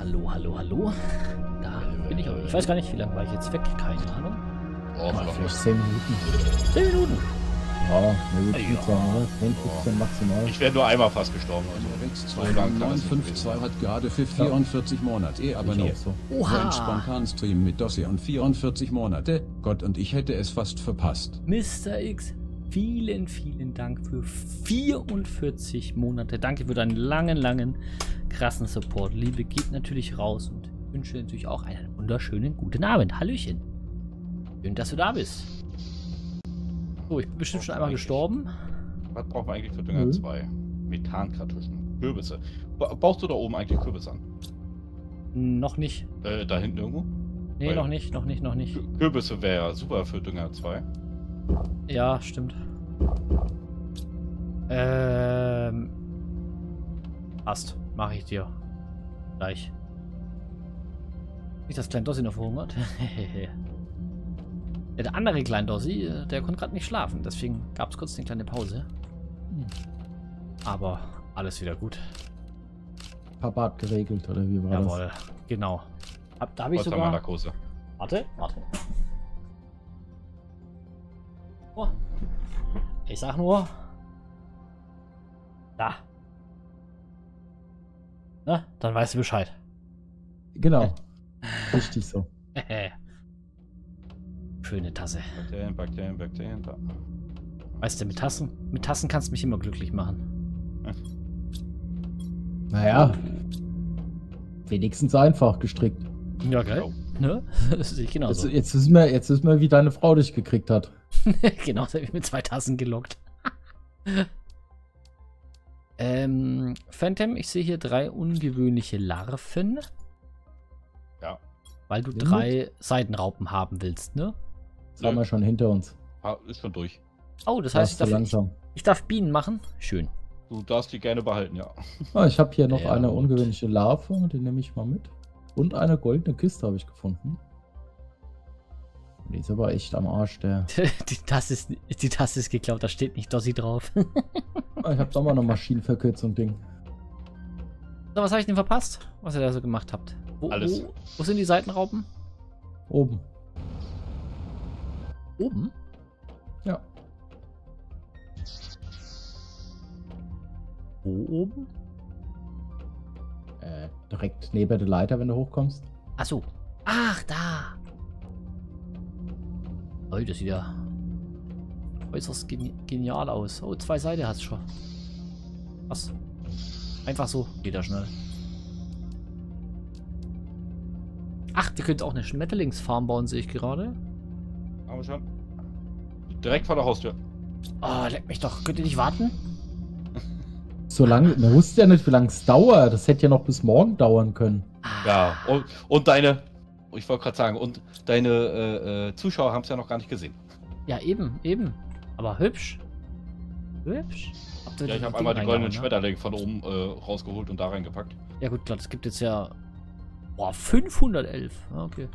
Hallo, hallo, hallo. Da bin ich auch. Ich weiß gar nicht, wie lange war ich jetzt weg. Keine Ahnung. Oh, Vielleicht 10 Minuten. 10 Minuten. Ja, eine gute Ja. Zeit, oder? 10, 15 maximal. Ich wäre nur einmal fast gestorben. Rex So lang kann das nicht 2952 hat gerade für 44 Monate abonniert. so. Oha. Ein Spontanstream mit Dossier und 44 Monate. Gott, und ich hätte es fast verpasst. Mr. X, vielen, vielen Dank für 44 Monate. Danke für deinen langen, krassen Support. Liebe geht natürlich raus und ich wünsche dir natürlich auch einen wunderschönen guten Abend. Hallöchen. Schön, dass du da bist. So, ich bin bestimmt schon einmal gestorben. Was brauchen wir eigentlich für Dünger 2? Methankartuschen. Kürbisse. Baust du da oben eigentlich Kürbisse an? Noch nicht. Da hinten irgendwo? Nee, Weil- noch nicht. Kürbisse wäre super für Dünger 2. Ja, stimmt. Passt. Mache ich dir. Gleich. Nicht, dass Klein Dossi noch verhungert. Ja, der andere Klein Dossi, der konnte gerade nicht schlafen. Deswegen gab es kurz eine kleine Pause. Aber alles wieder gut. Papa hat geregelt, oder wie war Jawohl. Genau. Da habe ich sogar... Narkose. Warte. Oh. Ich sag nur. Da. Na, dann weißt du Bescheid. das? Genau. Richtig so. Schöne Tasse. Bakterien, da. Weißt du, mit Tassen kannst du mich immer glücklich machen. Naja. Wenigstens einfach gestrickt. Ja, geil. Oh. Ne? Das sehe ich genauso. Jetzt wissen wir, wie deine Frau dich gekriegt hat. Genau, das habe ich mit 2 Tassen gelockt. Phantom, ich sehe hier 3 ungewöhnliche Larven. Ja. Weil du Sehr 3 Seidenraupen haben willst, ne? Das haben wir schon hinter uns. Ist schon durch. Oh, das Das heißt, ist zu langsam. ich darf Bienen machen? Schön. Du darfst die gerne behalten, ja. Ah, ich habe hier noch Ja, eine gut. ungewöhnliche Larve, die nehme ich mal mit. Und eine goldene Kiste habe ich gefunden. Die ist aber echt am Arsch, der. Die Tasse ist geklaut, da steht nicht Dossi drauf. Ah, ich habe da mal eine Maschinenverkürzung-Ding. So, was habe ich denn verpasst? Was ihr da so gemacht habt? Alles. Wo sind die Seitenraupen? Oben. Oben? Ja. Wo oben? Direkt neben der Leiter, wenn du hochkommst. Achso. Ach, da. Oh, das sieht ja äußerst genial aus. Oh, 2 Seiten hast du schon. Was? Einfach so. Geht ja schnell. Ach, wir können auch eine Schmetterlingsfarm bauen, sehe ich gerade. Haben wir schon. Direkt vor der Haustür. Oh, leck mich doch. Könnt ihr nicht warten? Solange, man wusste ja nicht, wie lange es dauert. Das hätte ja noch bis morgen dauern können. Ja, und deine, ich wollte gerade sagen, und deine Zuschauer haben es ja noch gar nicht gesehen. Ja, eben. Aber hübsch. Hübsch. Habt ihr Ja, ich das habe Ding einmal die goldenen reingehauen, ne? Schmetterlinge von oben rausgeholt und da reingepackt. Ja gut, klar, das gibt jetzt ja... Boah, 511. Ah, okay.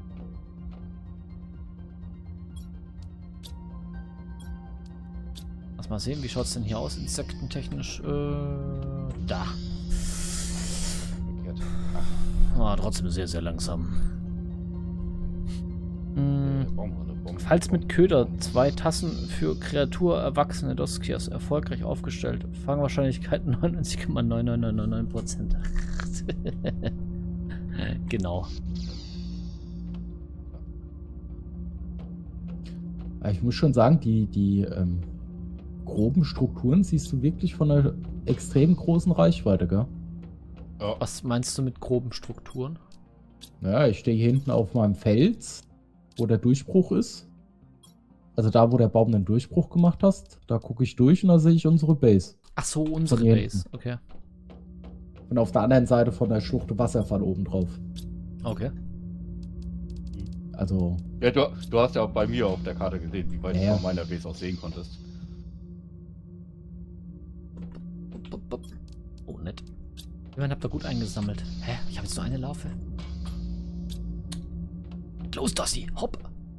Lass mal sehen, wie schaut es denn hier aus, insektentechnisch? Da. Verkehrt. Ah, trotzdem sehr, sehr langsam. Baumrinne. Falls mit Köder 2 Tassen für Kreatur erwachsene Doskias erfolgreich aufgestellt. Fangwahrscheinlichkeit 99,9999%. Genau. Ich muss schon sagen, die groben Strukturen siehst du wirklich von einer extrem großen Reichweite, gell? Ja. Was meinst du mit groben Strukturen? Ja, ich stehe hier hinten auf meinem Fels, wo der Durchbruch ist. Also da, wo der Baum den Durchbruch gemacht hast, da gucke ich durch und da sehe ich unsere Base. Ach so, unsere Von hier Base. hinten. Okay. Und auf der anderen Seite von der Schlucht Wasserfall oben drauf. Okay. Also, Ja, du hast ja auch bei mir auf der Karte gesehen, wie weit Ja, du ja. von meiner Base aus sehen konntest. Oh, nett. Immerhin habt ihr gut eingesammelt. Hä? Ich habe jetzt nur eine Larve. Los, Dossi! Hopp!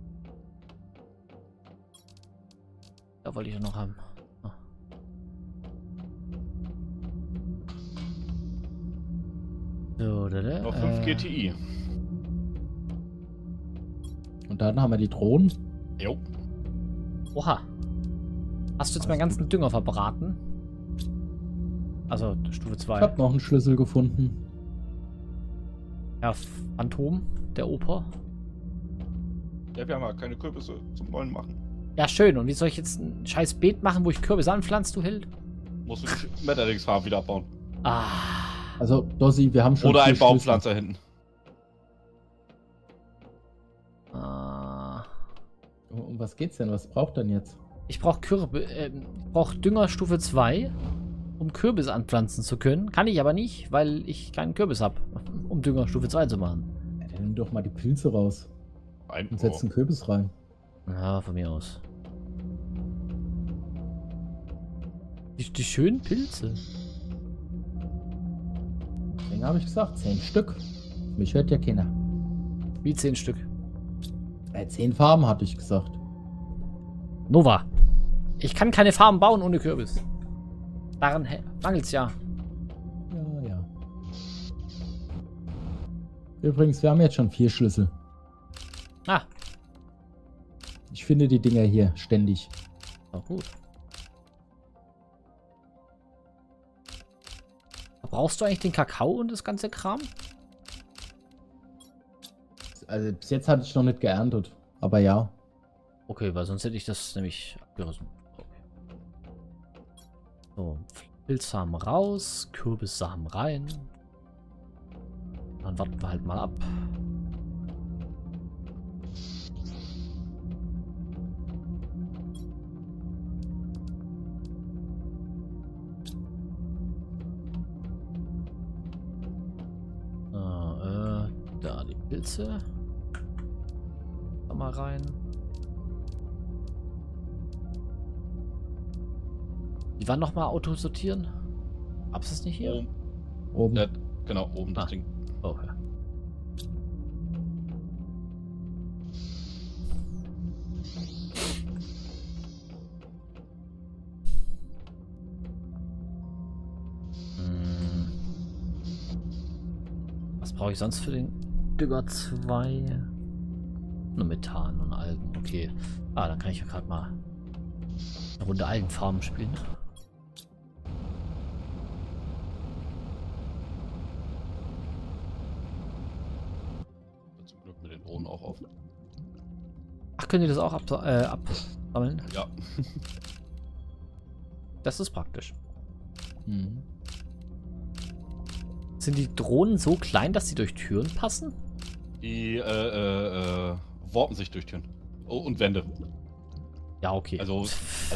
Da wollte ich ja noch haben. Ah. So, da. Noch 5 GTI. Und dann haben wir die Drohnen. Jo. Oha. Hast du jetzt meinen ganzen Dünger verbraten? Also Stufe Ich 2. habe noch einen Schlüssel gefunden. Ja, Phantom, der Oper. Ja, wir haben ja keine Kürbisse zum Wollen machen. Ja, schön. Und wie soll ich jetzt ein scheiß Beet machen, wo ich Kürbis anpflanzt, du Held? Musst du die Schmetterlingsfarm wieder abbauen. Ah. Also, Dossi, wir haben schon Oder 4 ein Schlüssel. Baumpflanzer hinten. Um was geht's denn? Was braucht denn jetzt? Ich brauche Dünger Stufe 2, um Kürbis anpflanzen zu können. Kann ich aber nicht, weil ich keinen Kürbis habe, um Dünger Stufe 2 zu machen. Ja, dann nimm doch mal die Pilze raus und setz einen Kürbis rein. Ja, von mir aus. Die schönen Pilze. Deswegen habe ich gesagt, 10 Stück. Mich hört ja keiner. Wie 10 Stück. 10 Farben hatte ich gesagt. Nova. Ich kann keine Farben bauen ohne Kürbis. Daran mangelt's ja. Ja, ja. Übrigens, wir haben jetzt schon 4 Schlüssel. Ah, Ich finde die Dinger hier ständig. auch gut. Brauchst du eigentlich den Kakao und das ganze Kram? Also bis jetzt hatte ich noch nicht geerntet. Aber ja. Okay, weil sonst hätte ich das nämlich abgerissen. Okay. So, Pilzsamen raus, Kürbissamen rein. Dann warten wir halt mal ab. Da die Pilze. Da mal rein. Die waren nochmal Auto sortieren? Hab's es nicht hier? Oben. Ja, genau, oben das Ding. Okay. Was brauche ich sonst für den Dünger 2? Nur Methan und Algen, okay. Ah, dann kann ich ja gerade mal eine Runde Algenfarmen spielen. Zum Glück mit den Drohnen auch auf. Ach, können die das auch absammeln? Ja. Das ist praktisch. Mhm. Sind die Drohnen so klein, dass sie durch Türen passen? Die warpen sich durch Türen. Oh, und Wände. Ja, okay. Also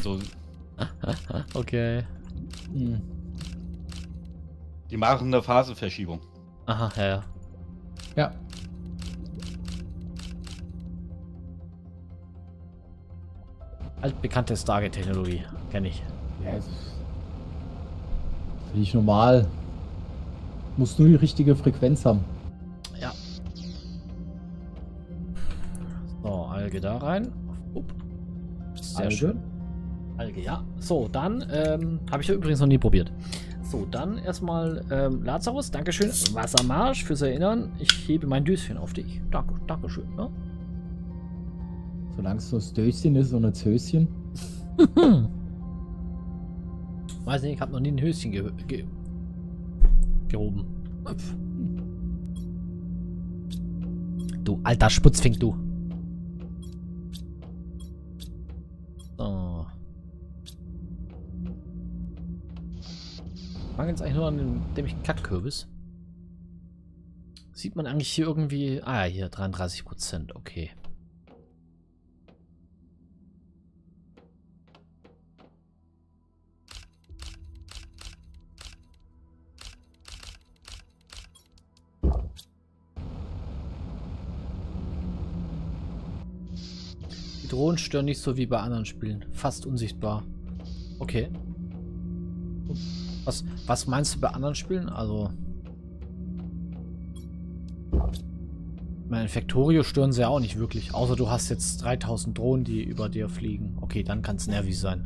okay. Mhm. die machen eine Phasenverschiebung. Aha, ja. Ja. Altbekannte Stargate-Technologie. Kenne ich. Ja, das finde ich normal. Muss nur die richtige Frequenz haben. Ja. So, Alge da rein. Upp. Sehr Alge. schön. Alge, ja. So, dann, habe ich ja übrigens noch nie probiert. So, dann erstmal, Lazarus, Dankeschön. Wassermarsch fürs Erinnern. Ich hebe mein Döschen auf dich. Dankeschön, ne? Solange es nur das Döschen ist und das Höschen. Weiß nicht, ich habe noch nie ein Höschen gehoben. Du alter Sputzfink, du. So. Fangen jetzt eigentlich nur an dem dämlichen Kackkürbis. Sieht man eigentlich hier irgendwie... Ah ja, hier 33%, okay. Die Drohnen stören nicht so wie bei anderen Spielen. Fast unsichtbar. Okay. Was meinst du bei anderen Spielen? Also... Mein Factorio stören sie ja auch nicht wirklich. Außer du hast jetzt 3000 Drohnen, die über dir fliegen. Okay, dann kann es nervig sein.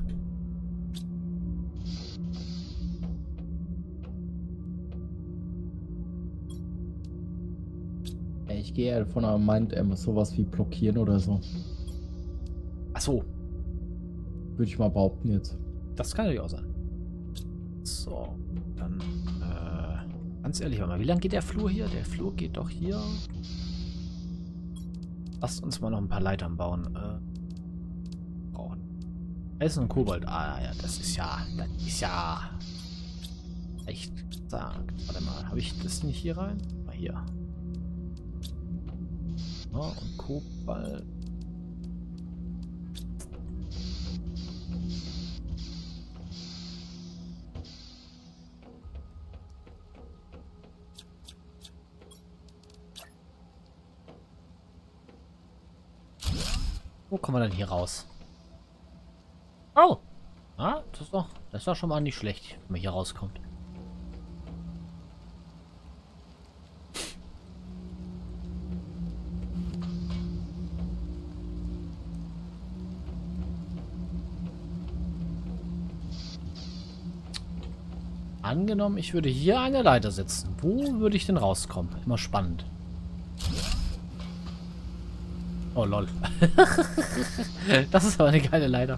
Ich gehe eher davon aus, meint sowas wie blockieren oder so. Achso, Würde ich mal behaupten jetzt. das kann natürlich auch sein. So, dann, ganz ehrlich, warte mal, wie lang geht der Flur hier? Der Flur geht doch hier. Lasst uns mal noch ein paar Leitern bauen. Brauchen. Eisen und Kobalt. Ah ja, das ist ja echt gesagt. Warte mal, habe ich das nicht hier rein? Mal hier. Ja, und Kobalt. Wo kommen wir denn hier raus? Oh! Ah, das ist doch schon mal nicht schlecht, wenn man hier rauskommt. Angenommen, ich würde hier eine Leiter setzen. Wo würde ich denn rauskommen? Immer spannend. Oh lol. Das ist aber eine geile Leiter.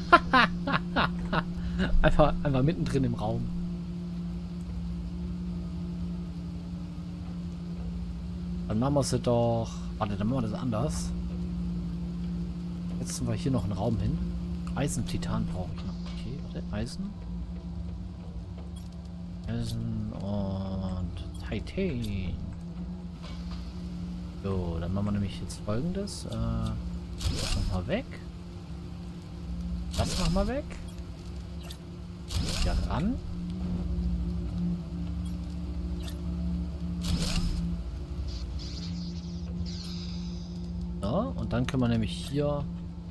einfach mittendrin im Raum. Dann machen wir sie doch. Warte, dann machen wir das anders. Setzen wir hier noch einen Raum hin. Eisen-Titan brauche ich noch. Okay, warte, Eisen. Eisen und Titan. So, dann machen wir nämlich jetzt Folgendes. Das machen wir weg. Das machen wir weg. Hier ran. So, und dann können wir nämlich hier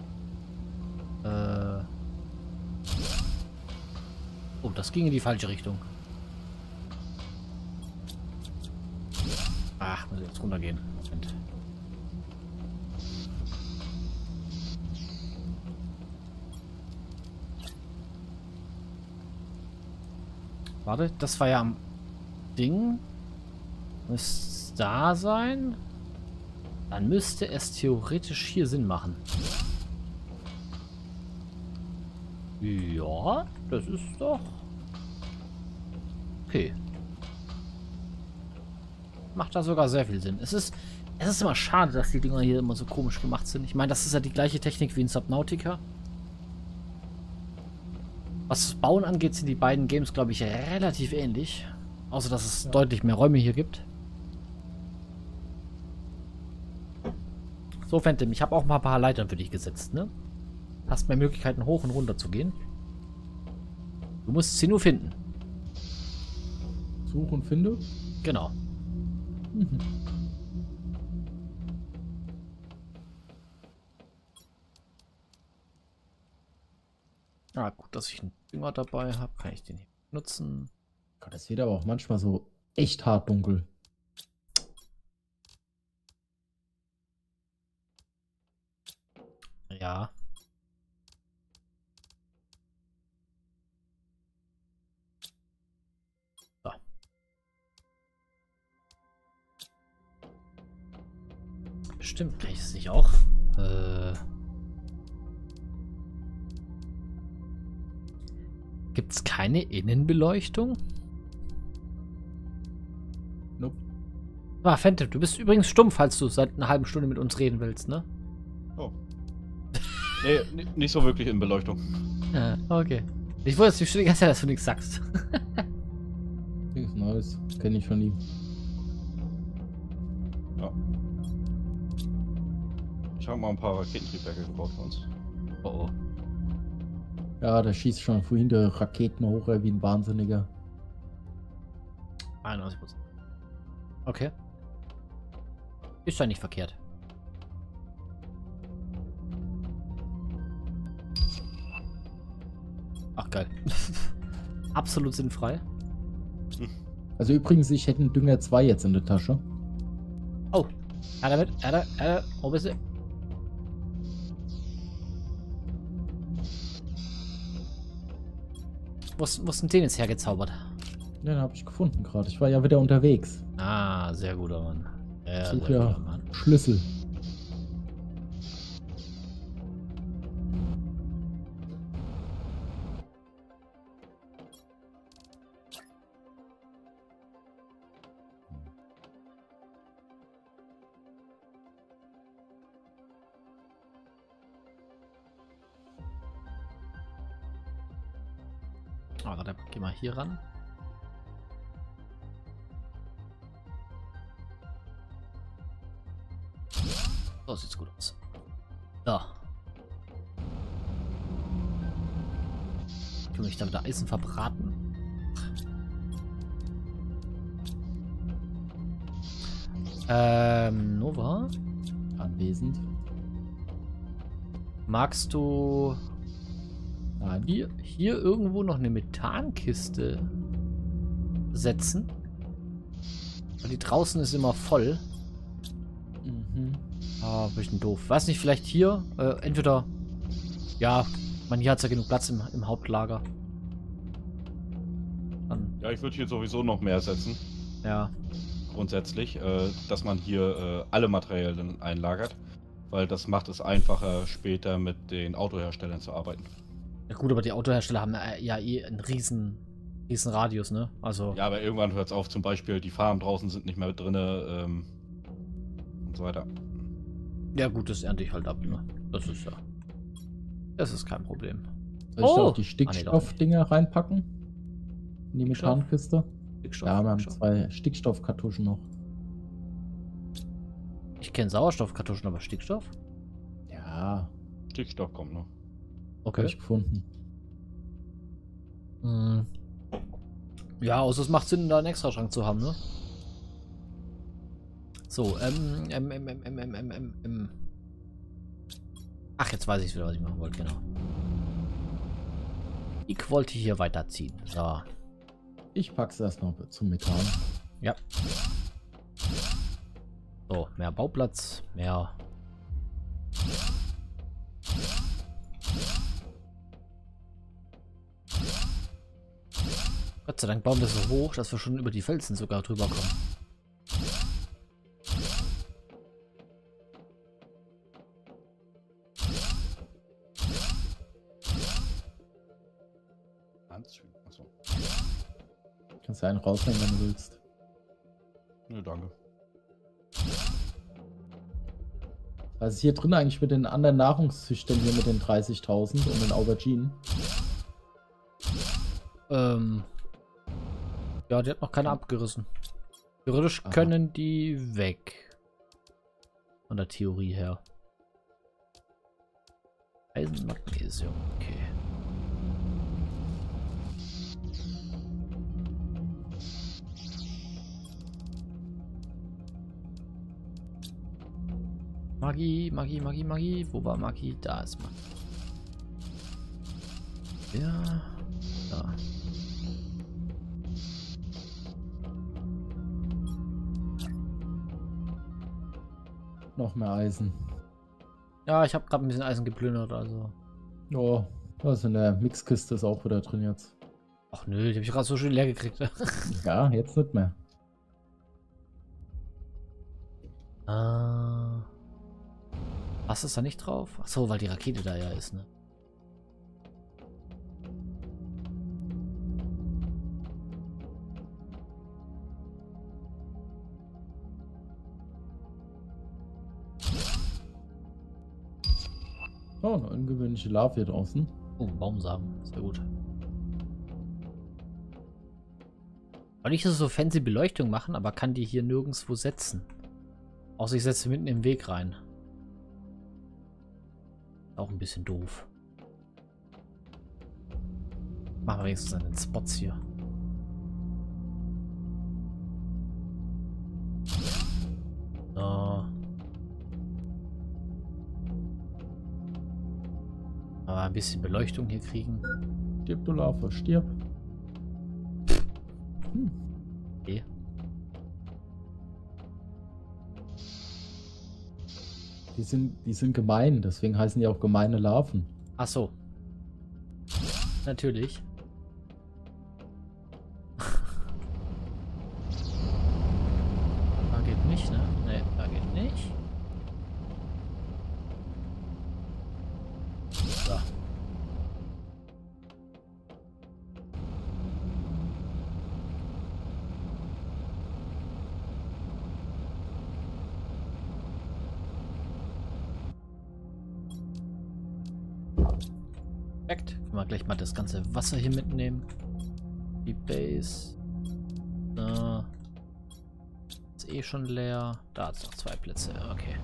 oh, das ging in die falsche Richtung. Ach, muss jetzt runtergehen. Moment. Warte, das war ja am Ding. Müsste da sein. Dann müsste es theoretisch hier Sinn machen. Ja, das ist doch... Okay. Macht da sogar sehr viel Sinn. Es ist immer schade, dass die Dinger hier immer so komisch gemacht sind. Ich meine, das ist ja die gleiche Technik wie in Subnautica. Was das Bauen angeht, sind die beiden Games, glaube ich, relativ ähnlich. Außer, dass es deutlich mehr Räume hier gibt. So, Phantom, ich habe auch mal ein paar Leitern für dich gesetzt, ne? Hast mehr Möglichkeiten, hoch und runter zu gehen. Du musst sie nur finden. Such und finde? Genau. Mhm. Ah, gut, dass ich einen Dünger dabei habe. Kann ich den hier nutzen? Gott, es wird aber auch manchmal so echt hart dunkel. Ja. So. Bestimmt kann ich es nicht auch. Gibt es keine Innenbeleuchtung? Nope. Ah, Phantom, du bist übrigens stumm, falls du seit einer halben Stunde mit uns reden willst, ne? Oh. Nee, nicht so wirklich in Beleuchtung. Ja, okay. Ich wollte jetzt die ganze Zeit, dass du nichts sagst. Nichts Neues. Kenne ich von ihm. Ja. Ich habe mal ein paar Raketentriebwerke gebaut für uns. Oh oh. Ja, der schießt schon vorhin die Raketen hoch wie ein Wahnsinniger. 91%. Okay. Ist ja nicht verkehrt. Ach, geil. Absolut sinnfrei. Also übrigens, ich hätte einen Dünger 2 jetzt in der Tasche. Oh. Ja, damit. Wo bist du? Wo ist denn den jetzt hergezaubert? Den habe ich gefunden gerade. Ich war ja wieder unterwegs. Ah, sehr guter Mann. Ja, Such sehr ja guter Mann. Schlüssel. Ah, warte, geh mal hier ran. So sieht's gut aus. So. Können wir da wieder Eisen verbraten? Nova? Anwesend. Magst du Nein. hier irgendwo noch eine Methankiste setzen? Weil die draußen ist immer voll. Mhm. Ah, ein bisschen doof. Weiß nicht, vielleicht hier? Entweder... Ja, man, hier hat es ja genug Platz im Hauptlager. Dann, Ja, ich würde hier sowieso noch mehr setzen. ja. Grundsätzlich, dass man hier alle Materialien einlagert. Weil das macht es einfacher, später mit den Autoherstellern zu arbeiten. Ja gut, aber die Autohersteller haben ja eh einen riesen Radius, ne? Also... Ja, aber irgendwann hört es auf. Zum Beispiel, die Farmen draußen sind nicht mehr mit drinne und so weiter. Ja gut, das ernte ich halt ab, ne? Das ist ja... Das ist kein Problem. Soll ich da Oh! auch die Stickstoffdinger reinpacken? In die Stickstoff? Methankiste? Stickstoff. Ja, wir haben Stickstoff. 2 Stickstoffkartuschen noch. Ich kenne Sauerstoffkartuschen, aber Stickstoff? Ja, Stickstoff kommt noch. habe Okay. ich gefunden. Hm. Ja, außer es macht Sinn, da einen Extraschrank zu haben, ne? So, Ach, jetzt weiß ich wieder, was ich machen wollte, genau. Ich wollte hier weiterziehen. So. Ich pack's erst noch zum Methan. Ja. So, mehr Bauplatz, mehr... Gott sei Dank bauen wir so hoch, dass wir schon über die Felsen sogar drüber kommen. Anzügen. Achso. Kannst du einen rausnehmen, wenn du willst. Nö, danke. Was ist hier drin eigentlich mit den anderen Nahrungszüchtern hier mit den 30.000 und den Auberginen? Ja, die hat noch keine abgerissen. Theoretisch Aha. können die weg. Von der Theorie her. Eisen, Magnesium, okay. Magie, Magie, Magie, Magie. Wo war Magie? Da ist Magie. Ja, da. Noch mehr Eisen. Ja, ich habe gerade ein bisschen Eisen geplündert, also. Oh, was in der Mixkiste ist auch wieder drin jetzt. Ach nö, die habe ich gerade so schön leer gekriegt. Ja, jetzt nicht mehr. Was ist da nicht drauf? Ach so, weil die Rakete da ja ist, ne? Oh, eine ungewöhnliche Larve hier draußen. Oh, Baumsamen. Sehr gut. Wollte ich so fancy Beleuchtung machen, aber kann die hier nirgendwo setzen. Außer ich setze sie mitten im Weg rein. Auch ein bisschen doof. Machen wir wenigstens an den Spots hier. So. Aber ein bisschen Beleuchtung hier kriegen. Stirb, du Larve, stirb. Okay. Die sind gemein, deswegen heißen die auch gemeine Larven. Ach so. Natürlich. Ah, geht nicht, ne? Nee. Perfekt. Können wir gleich mal das ganze Wasser hier mitnehmen. Die Base. Ist eh schon leer. Da hat es noch 2 Plätze. Okay.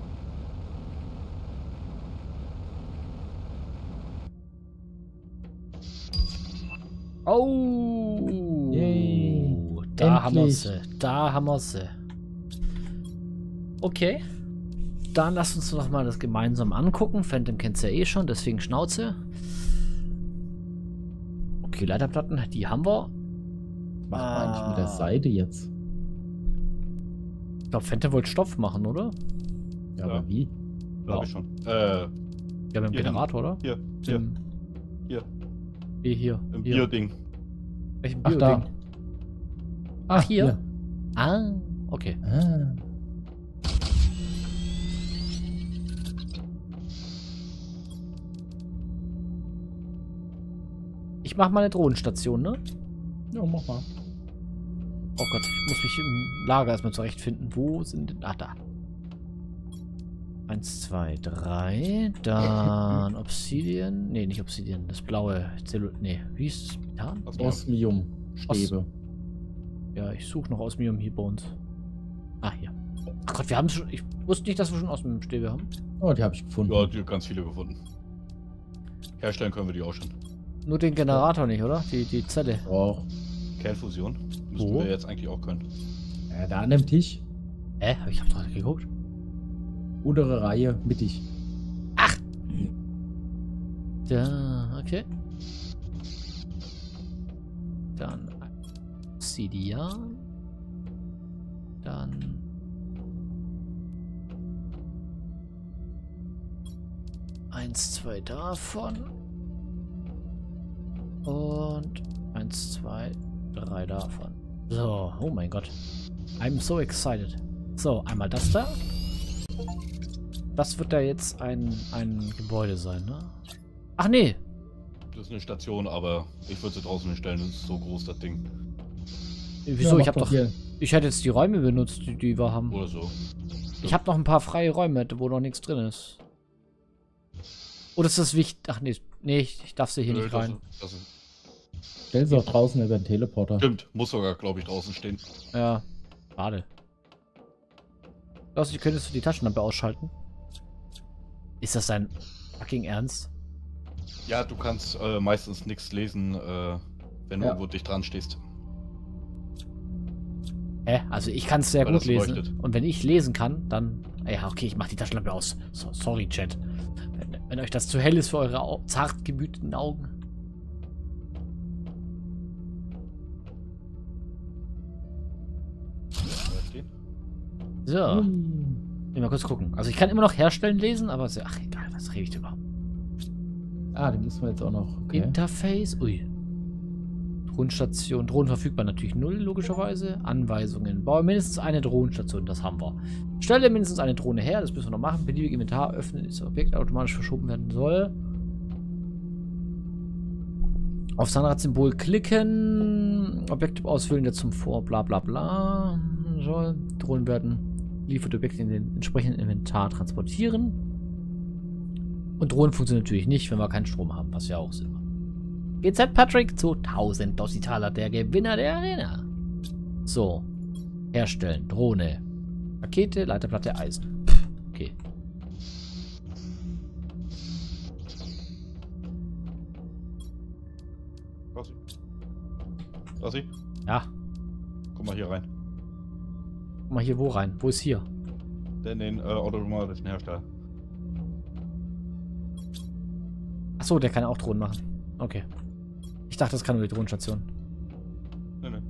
Oh! Yay. Da haben wir Endlich. sie. Da haben wir sie. Okay. Dann lasst uns noch mal das gemeinsam angucken. Phantom kennt es ja eh schon, deswegen Schnauze. Okay, Leiterplatten, die haben wir. Was macht man eigentlich mit der Seite jetzt? Ich glaube, Phantom wollte Stoff machen, oder? Ja, aber wie? Glaube ich schon. Ja, mit dem Hier Generator, oder? Hier. Hier. Im Hier. Bioding. Welchen Ach, da. Bioding? Ach, hier. Ah, okay. Ah. Ich mach mal eine Drohnenstation, ne? Ja, mach mal. Oh Gott, ich muss mich im Lager erstmal zurechtfinden. Wo sind denn... Ah, da. 1, 2, 3. Dann Obsidian. Nee, nicht Obsidian. Das blaue Nee, wie ist es? Titan? Osmium-Stäbe. Ja, ich suche noch Osmium hier bei uns. Ah, hier. Ach Gott, wir haben schon... Ich wusste nicht, dass wir schon Osmium-Stäbe haben. Oh, die habe ich gefunden. Ja, die haben ganz viele gefunden. Herstellen können wir die auch schon. Nur den Generator nicht, oder? Die Zelle. Auch. Kernfusion müssten Wo? wir jetzt eigentlich auch können. Da an dem Tisch. Ich hab doch geguckt. Untere Reihe, mittig. Da, okay. Dann Obsidian. Dann eins, 2 davon. Und 1, 2, 3 davon. So, oh mein Gott. I'm so excited. So, einmal das da. Das wird da jetzt ein Gebäude sein, ne? Ach nee. Das ist eine Station, aber ich würde sie draußen hinstellen. Das ist so groß, das Ding. Wieso? Ja, Ich habe doch... hier. Ich hätte jetzt die Räume benutzt, die wir haben. Oder so. Ich habe noch ein paar freie Räume, wo noch nichts drin ist. Oder ist das wichtig? Ach nee, ich darf sie hier nicht rein. Stell sie auch draußen über den Teleporter. Stimmt, muss sogar, glaube ich, draußen stehen. Ja, schade. Außerdem könntest du die Taschenlampe ausschalten. Ist das dein fucking Ernst? Ja, du kannst meistens nichts lesen, wenn du Ja. irgendwo dicht dran stehst. Also ich kann es sehr Weil gut das lesen. leuchtet. Und wenn ich lesen kann, dann... Ja, okay, ich mach die Taschenlampe aus. So, sorry, Chat. Wenn euch das zu hell ist für eure zart gemüteten Augen. So, ich mal kurz gucken. Also ich kann immer noch herstellen lesen, aber so, ach egal, was rede ich denn überhaupt? Den müssen wir jetzt auch noch. Okay. Interface, ui. Drohnenstation, Drohnen verfügbar natürlich 0, logischerweise. Anweisungen, baue mindestens eine Drohnenstation, das haben wir. Stelle mindestens eine Drohne her, das müssen wir noch machen. Beliebig Inventar öffnen, ist das Objekt automatisch verschoben werden soll. Auf Zahnrad-Symbol klicken, Objekt ausfüllen, der zum bla bla bla soll. Drohnen werden liefert Objekte in den entsprechenden Inventar transportieren. Und Drohnen funktionieren natürlich nicht, wenn wir keinen Strom haben, was ja auch Sinn macht. GZ Patrick zu 1000 Dossitaler, der Gewinner der Arena. So. Herstellen. Drohne. Rakete, Leiterplatte, Eisen. Okay. Rossi? Ja. Guck mal hier rein. Guck mal hier wo rein. Wo ist hier? Den automatischen Hersteller. Achso, der kann auch Drohnen machen. Okay. Ich dachte, das kann nur die Drohnenstation. Nee. Und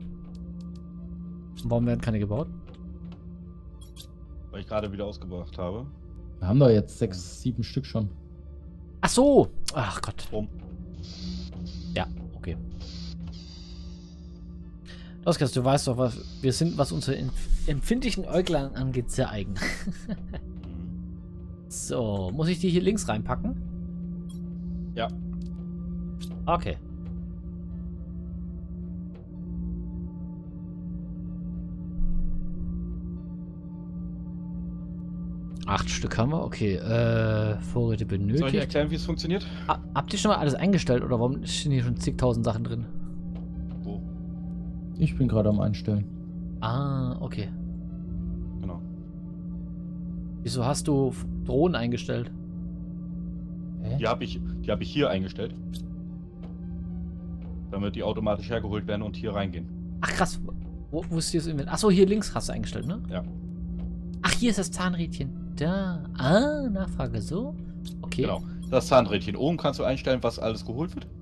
warum werden keine gebaut? Weil ich gerade wieder ausgebracht habe. Wir haben doch jetzt 6, 7 Stück schon. Ach so. Ach Gott. Rum. Ja, okay. Oskar, du weißt doch, wir sind, was unsere empfindlichen Äuglein angeht, sehr eigen. So, muss ich die hier links reinpacken? Ja. Okay. 8 Stück haben wir, okay. Vorräte Soll ich benötigt. erklären, wie es funktioniert? Habt ihr schon mal alles eingestellt oder warum stehen hier schon zigtausend Sachen drin? Wo? Ich bin gerade am Einstellen. Ah, okay. Genau. Wieso hast du Drohnen eingestellt? Hä? Die habe ich hier eingestellt. Damit die automatisch hergeholt werden und hier reingehen. Ach krass, wo ist hier das Inventar? Achso, hier links hast du eingestellt, ne? Ja. Ach, hier ist das Zahnrädchen. Da. Ah, Nachfrage so. Okay. Genau. Das Zahnrädchen. Oben kannst du einstellen, was alles geholt wird.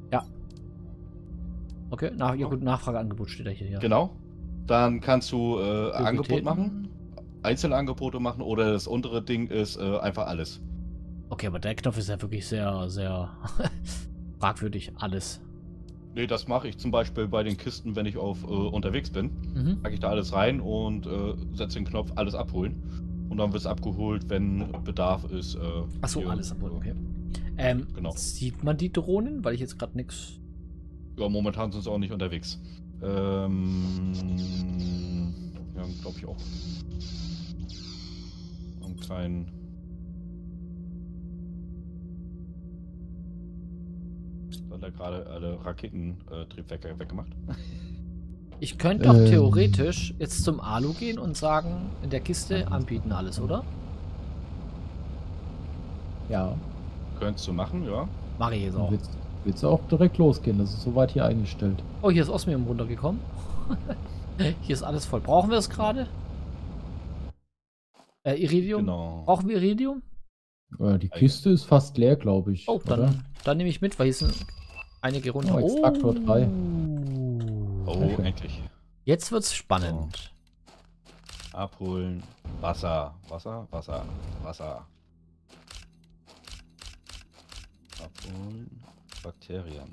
Okay, ja gut, Nachfrageangebot steht da hier. Ja. Genau. Dann kannst du Angebot Prioritäten. machen, Einzelangebote machen oder das untere Ding ist einfach alles. Okay, aber der Knopf ist ja wirklich sehr, sehr fragwürdig. Alles. Nee, das mache ich zum Beispiel bei den Kisten, wenn ich auf unterwegs bin. Mhm. Packe ich da alles rein und setze den Knopf alles abholen. Und dann wird es abgeholt, wenn Bedarf ist. Achso, hier, alles abholen, okay. Genau. Sieht man die Drohnen? Weil ich jetzt gerade nichts. Ja, momentan sind sie auch nicht unterwegs. Ja, glaube ich auch. Einen kleinen. Da hat er gerade alle Raketentriebwerke weggemacht. Ich könnte doch theoretisch jetzt zum Alu gehen und sagen, in der Kiste anbieten alles, oder? Ja. Könntest du machen, ja. Mach ich jetzt auch. Willst du auch direkt losgehen? Das ist soweit hier eingestellt. Oh, hier ist Osmium runtergekommen. Hier ist alles voll. Brauchen wir es gerade? Iridium? Genau. Brauchen wir Iridium? Die Kiste ist fast leer, glaube ich. Oh, oder? dann nehme ich mit, weil hier sind einige runter. Oh, Extraktor 3. Oh, Sehr schön. endlich. Jetzt wird's spannend. Abholen. Wasser. Wasser, Wasser, Wasser. Abholen. Bakterien.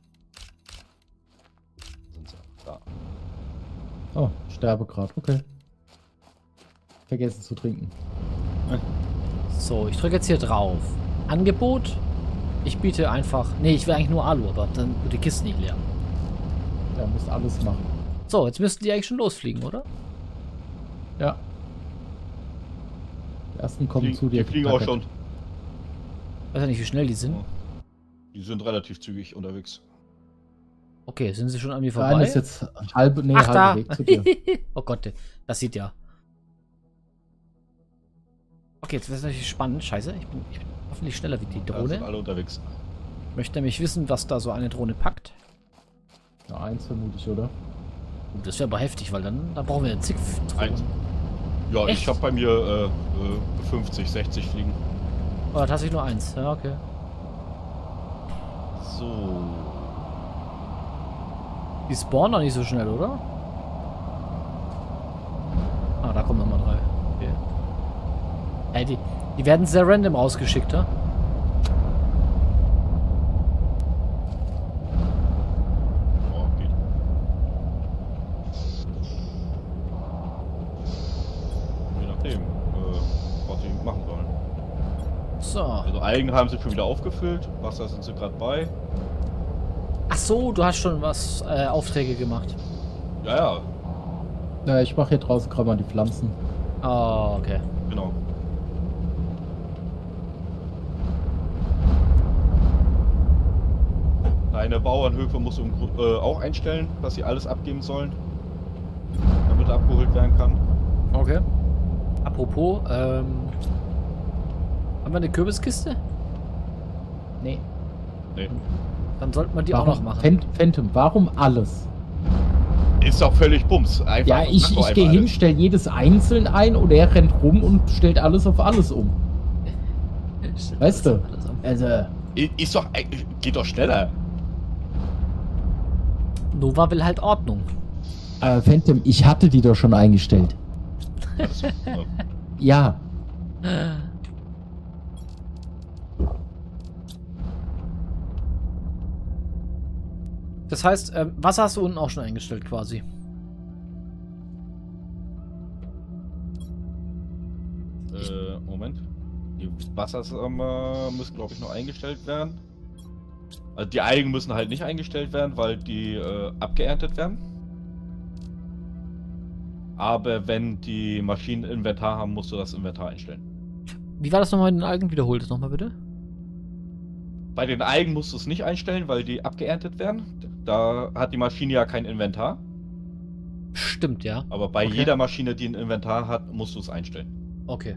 Sind sie? Da. Oh, Sterbegrad, okay. Vergessen zu trinken. So, ich drücke jetzt hier drauf. Angebot. Ich biete einfach. Nee, ich will eigentlich nur Alu, aber dann wird die Kiste nicht leer. Er muss alles machen. So, jetzt müssten die eigentlich schon losfliegen, oder? Ja. Die ersten kommen zu dir. Die fliegen auch schon. Weiß ja nicht, wie schnell die sind. Die sind relativ zügig unterwegs. Okay, sind sie schon an mir Der eine vorbei? ist jetzt halbe da. Weg zu dir. Oh Gott, das sieht ja. Okay, jetzt wird es natürlich spannend. Scheiße, ich bin hoffentlich schneller wie die Da sind Drohne. alle unterwegs. Möchte nämlich wissen, was da so eine Drohne packt. Ja, eins vermute ich, oder? Das wäre aber heftig, weil dann brauchen wir zig Eins. Drohnen. Ja, Echt? ich habe bei mir 50, 60 fliegen. Oh, tatsächlich nur eins. Ja, okay. So. Die spawnen doch nicht so schnell, oder? Ah, da kommen nochmal 3. Okay. Ey, die werden sehr random rausgeschickt, ja? Oh, geht. Je nachdem, was sie machen sollen. So. Also Algen haben sie schon wieder aufgefüllt. Wasser sind sie gerade bei. Ach so, du hast schon was Aufträge gemacht. Ja, ja, Ja, ich mache hier draußen gerade mal die Pflanzen. Oh, okay. genau. Deine Bauernhöfe musst du auch einstellen, dass sie alles abgeben sollen, damit abgeholt werden kann. Okay. Apropos, haben wir eine Kürbiskiste? Nee. Nee. Dann sollte man die auch noch machen. Phantom, warum alles? Ist doch völlig Bums. Einfach, Ja, ich mach doch gehe einfach hin, alles. stelle jedes einzeln ein und er rennt rum und stellt alles auf alles um. Weißt du? Also, Ist doch, geht doch schneller. Nova will halt Ordnung. Phantom, ich hatte die doch schon eingestellt. Das, Ja. Das heißt, Wasser hast du unten auch schon eingestellt quasi. Moment. Die Wassersammer müssen, glaube ich, noch eingestellt werden. Also die Algen müssen halt nicht eingestellt werden, weil die abgeerntet werden. Aber wenn die Maschinen Inventar haben, musst du das Inventar einstellen. Wie war das nochmal in den Algen? Wiederhol das nochmal bitte. Bei den Algen musst du es nicht einstellen, weil die abgeerntet werden. Da hat die Maschine ja kein Inventar. Stimmt, ja. Aber bei Okay. jeder Maschine, die ein Inventar hat, musst du es einstellen. Okay.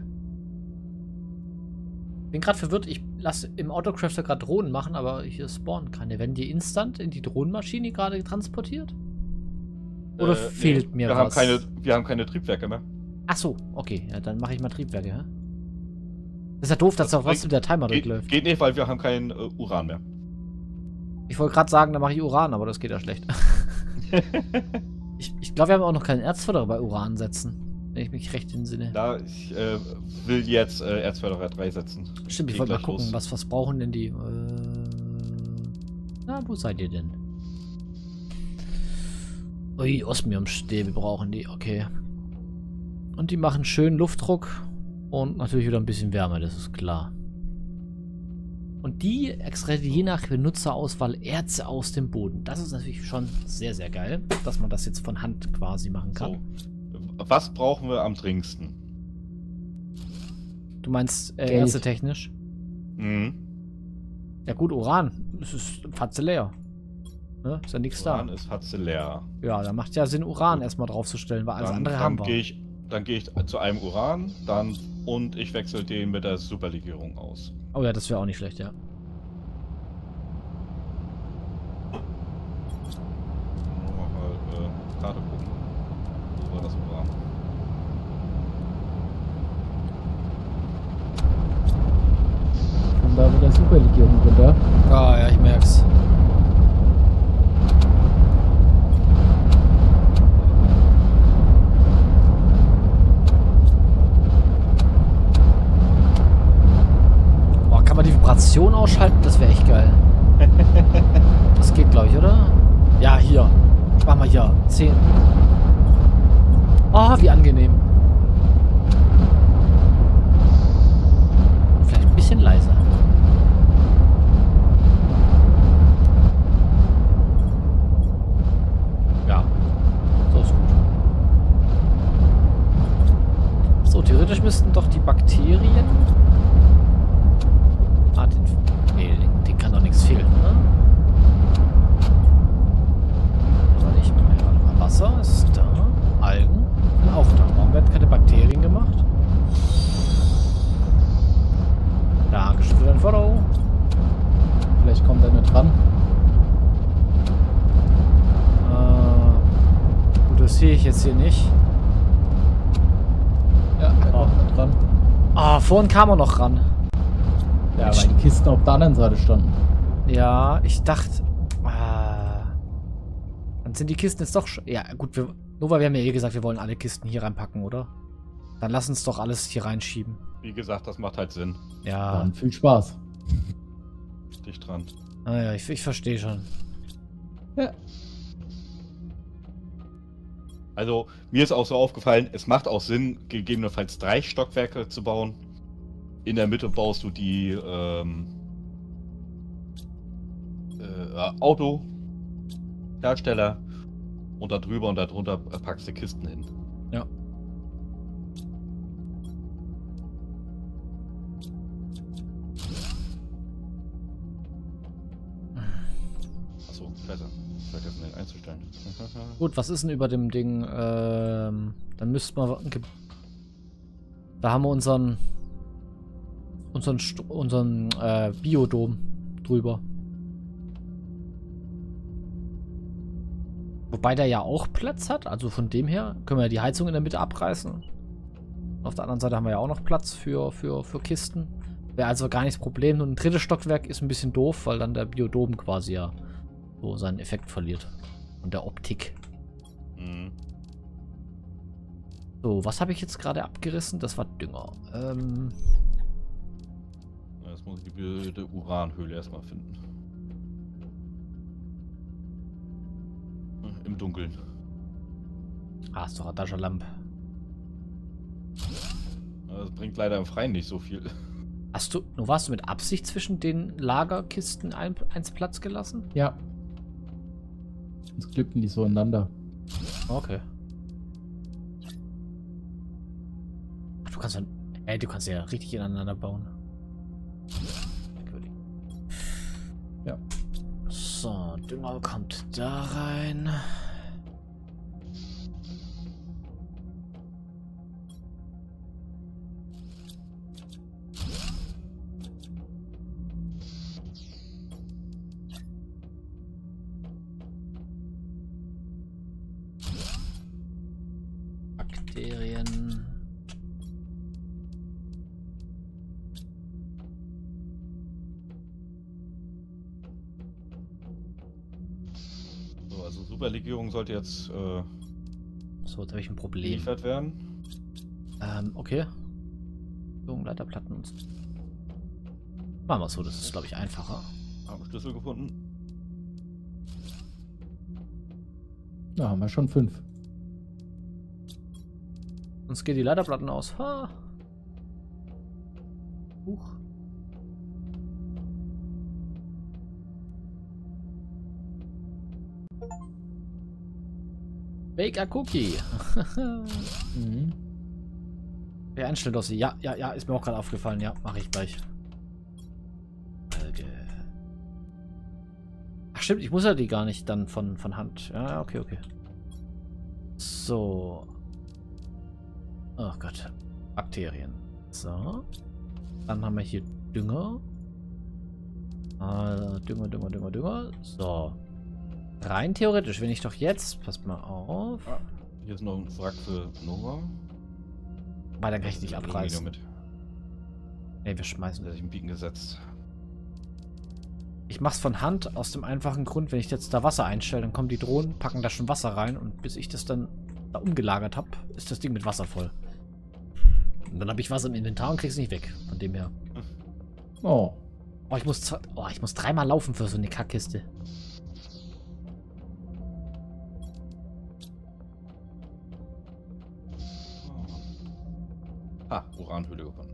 Bin gerade verwirrt. Ich lasse im Autocrafter gerade Drohnen machen, aber hier spawnen keine. Werden die instant in die Drohnenmaschine gerade transportiert? Oder fehlt mir wir was? Wir haben keine Triebwerke mehr. Ach so, okay. Ja, dann mache ich mal Triebwerke, ja? Das ist ja doof, dass Das auch was mit der Timer Geht durchläuft. nicht, weil wir haben kein Uran mehr. Ich wollte gerade sagen, da mache ich Uran, aber das geht ja schlecht. Ich glaube, wir haben auch noch keinen Erzförderer bei Uran setzen. Wenn ich mich recht entsinne. Da, ich will jetzt Erzförderer 3 setzen. Stimmt, ich Geht wollte mal gleich gucken, los. was brauchen denn die? Na, wo seid ihr denn? Ui, Osmiumstäbe brauchen die, okay. Und die machen schön Luftdruck und natürlich wieder ein bisschen Wärme, das ist klar. Und die extrahiert je nach Benutzerauswahl Erze aus dem Boden. Das ist natürlich schon sehr, sehr geil, dass man das jetzt von Hand quasi machen kann. So. Was brauchen wir am dringendsten? Du meinst Geld. Erze technisch? Mhm. Ja gut, Uran. Das ist Fatze leer. Ne? Ist ja nichts da. Uran ist Fatze leer. Ja, da macht ja Sinn, Uran erstmal draufzustellen, weil alles andere haben wir. Dann gehe ich zu einem Uran, und ich wechsle den mit der Superlegierung aus. Oh ja, das wäre auch nicht schlecht, ja. Mal Karte gucken. Wo war das Uran? Und da mit der Superlegierung runter. Ah ja, ich merk's. Boah, kann man die Vibration ausschalten? Das wäre echt geil. Das geht, glaube ich, oder? Ja, hier. Mach mal hier. 10. Oh, wie angenehm. Vielleicht ein bisschen leiser. Ja. So ist gut. So, theoretisch müssten doch die Bakterien... Ah, den kann doch nichts fehlen, ne? Aber nicht mehr. Wasser ist da. Algen sind auch da. Warum werden keine Bakterien gemacht? Dankeschön für dein Follow. Vielleicht kommt er nicht dran. Gut, das sehe ich jetzt hier nicht. Ja, er kommt nicht dran. Ah, vorhin kam er noch ran. Ja, weil die Kisten auf der anderen Seite standen. Ja, ich dachte... dann sind die Kisten jetzt doch schon... Ja, gut, nur weil wir haben ja eh gesagt, wir wollen alle Kisten hier reinpacken, oder? Dann lass uns doch alles hier reinschieben. Wie gesagt, das macht halt Sinn. Ja. Dann viel Spaß. Dicht dran. Naja, ich verstehe schon. Ja. Also, mir ist auch so aufgefallen, es macht auch Sinn, gegebenenfalls 3 Stockwerke zu bauen. In der Mitte baust du die Autohersteller und da drüber und darunter packst du Kisten hin. Ja. Achso, besser. Vergessen den einzustellen. Gut, was ist denn über dem Ding? Dann müssten wir... Da haben wir unseren Biodom drüber. Wobei der ja auch Platz hat. Also von dem her können wir ja die Heizung in der Mitte abreißen. Auf der anderen Seite haben wir ja auch noch Platz für Kisten. Wäre also gar nicht das Problem. Nur ein drittes Stockwerk ist ein bisschen doof, weil dann der Biodom quasi ja so seinen Effekt verliert. Und der Optik. Mhm. So, was habe ich jetzt gerade abgerissen? Das war Dünger. Jetzt muss ich die Uranhöhle erstmal finden. Im Dunkeln. Ah, ist doch eine Taschenlampe. Das bringt leider im Freien nicht so viel. Warst du mit Absicht zwischen den Lagerkisten eins Platz gelassen? Ja. Sonst klippen die so ineinander. Okay. Ach, du kannst dann... Ey, du kannst ja richtig ineinander bauen. Merkwürdig. Ja. So, Dünger kommt da rein. Bakterien. So, also Superlegierung sollte jetzt So, jetzt habe ich ein Problem. geliefert werden. Okay. Leiterplatten und. Machen wir es so, das ist, glaube ich, einfacher. Haben Schlüssel gefunden. Da haben wir schon 5. Sonst geht die Leiterplatten aus. Ha. Huch. Bake a Cookie. Mhm. Ja, einstellen, Dossi. Ja, ist mir auch gerade aufgefallen. Ja, mache ich gleich. Ach stimmt, ich muss ja die gar nicht dann von Hand. Ja, okay. So. Oh Gott. Bakterien. So. Dann haben wir hier Dünger. Dünger. So. Rein theoretisch, wenn ich doch jetzt... Passt mal auf. Ah, hier ist noch ein Wrack für Nova. Weil dann kann ich nicht abreißen. Mit. Ne, wir schmeißen. Der sich im Biegen gesetzt. Ich mach's von Hand aus dem einfachen Grund, wenn ich jetzt da Wasser einstelle, dann kommen die Drohnen, packen da schon Wasser rein und bis ich das dann da umgelagert habe, ist das Ding mit Wasser voll. Und dann habe ich Wasser im Inventar und krieg's nicht weg. Von dem her. Oh. Oh, ich muss 3-mal laufen für so eine Kackkiste. Ah, Uranhöhle gefunden.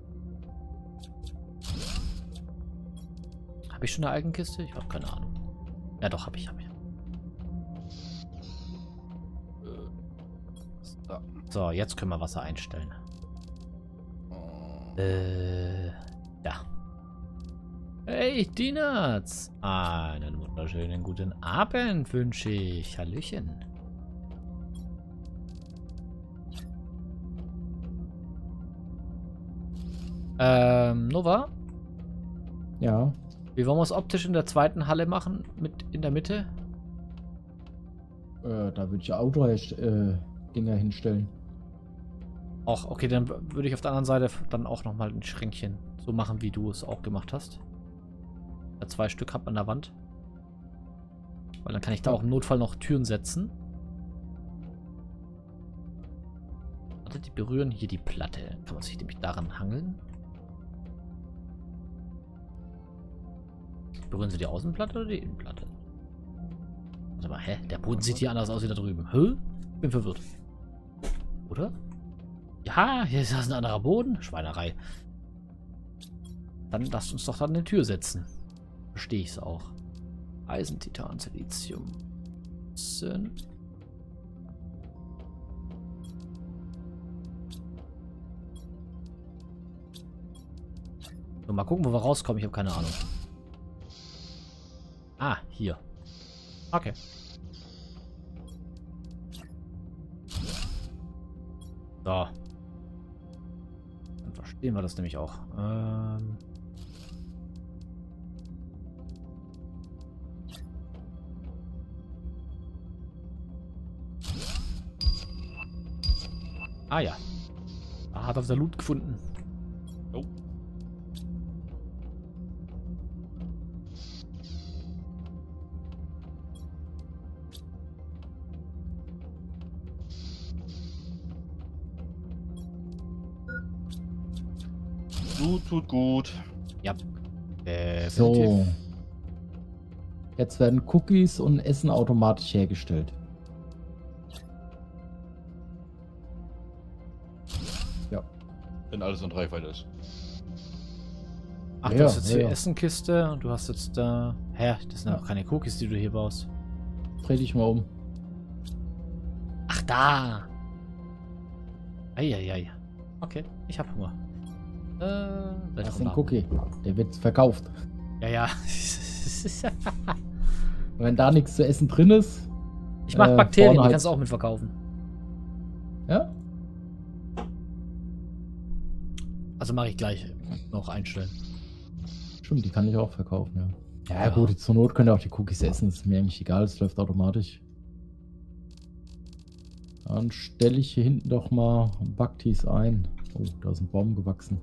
Habe ich schon eine Algenkiste? Ich habe keine Ahnung. Ja doch, habe ich. Da. So, jetzt können wir Wasser einstellen. Ja. Hey, Dinuts! Einen wunderschönen guten Abend wünsche ich. Hallöchen. Nova? Ja. Wie wollen wir es optisch in der zweiten Halle machen? Mit in der Mitte? Da würde ich Outdoor-Dinger hinstellen. Auch, okay, dann würde ich auf der anderen Seite dann auch nochmal ein Schränkchen so machen, wie du es auch gemacht hast. Da 2 Stück habe an der Wand. Weil dann kann ich da auch im Notfall noch Türen setzen. Warte, die berühren hier die Platte. Kann man sich nämlich daran hangeln. Berühren sie die Außenplatte oder die Innenplatte? Warte mal, hä? Der Boden sieht hier anders aus wie da drüben. Hä? Bin verwirrt. Oder? Ja, hier ist ein anderer Boden. Schweinerei. Dann lasst uns doch dann eine Tür setzen. Verstehe ich es auch. Eisen, Titan, Silizium. So, mal gucken, wo wir rauskommen. Ich habe keine Ahnung. Ah, hier. Okay. So. Dann verstehen wir das nämlich auch. Ah ja. Da hat er der Loot gefunden. Oh. Tut gut. Ja. So. Jetzt werden Cookies und Essen automatisch hergestellt. Ja. Wenn alles in Reichweite ist. Ach, Ja, du hast jetzt hier ja. Essenkiste und du hast jetzt da... Hä? Das sind auch keine Cookies, die du hier baust. Dreh dich mal um. Ach, da! Eieiei. Okay, ich hab Hunger. Das ist ein Cookie. Der wird verkauft. Ja, ja. Und wenn da nichts zu essen drin ist. Ich mach Bakterien, die halt. kannst du auch mit verkaufen. Ja? Also mache ich gleich noch einstellen. Stimmt, die kann ich auch verkaufen, ja. Ja, Ja. gut, zur Not könnt ihr auch die Cookies essen. Das ist mir eigentlich egal, es läuft automatisch. Dann stelle ich hier hinten doch mal Baktis ein. Oh, da ist ein Baum gewachsen.